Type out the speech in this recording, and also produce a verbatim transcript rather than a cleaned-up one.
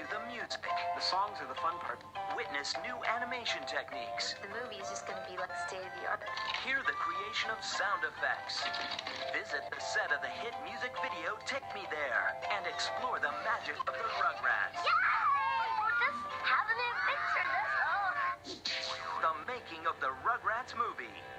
the music. The songs are the fun part. Witness new animation techniques. The movie is just going to be like state of the art. Hear the creation of sound effects. Visit the set of the hit music video Take Me There and explore the magic of the Rugrats. Yay! Just have a new picture, that's all. The making of the Rugrats movie.